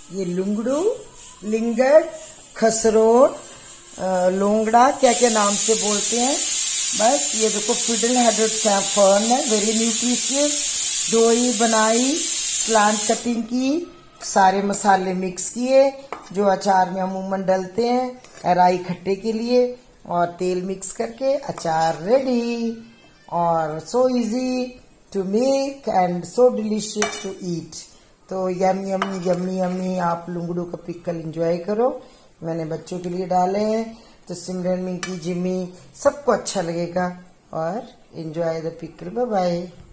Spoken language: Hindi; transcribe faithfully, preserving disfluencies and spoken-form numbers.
ये लुंगड़ू, लिंगड़, खसरोट, लोंगड़ा, क्या क्या नाम से बोलते हैं। बस ये देखो फिडल हेडेड फर्न है, वेरी न्यूट्रिशियस। डोई बनाई, स्लांट कटिंग की, सारे मसाले मिक्स किए जो अचार में अमूमन डलते हैं राई खट्टे के लिए, और तेल मिक्स करके अचार रेडी। और so easy to make and so delicious to eat. तो यमी यमी यमी यमी आप लुंगड़ू का पिकल एंजॉय करो। मैंने बच्चों के लिए डाले हैं, तो सिमरन, मिंकी, जिमी सबको अच्छा लगेगा। और enjoy the pickle. Bye bye.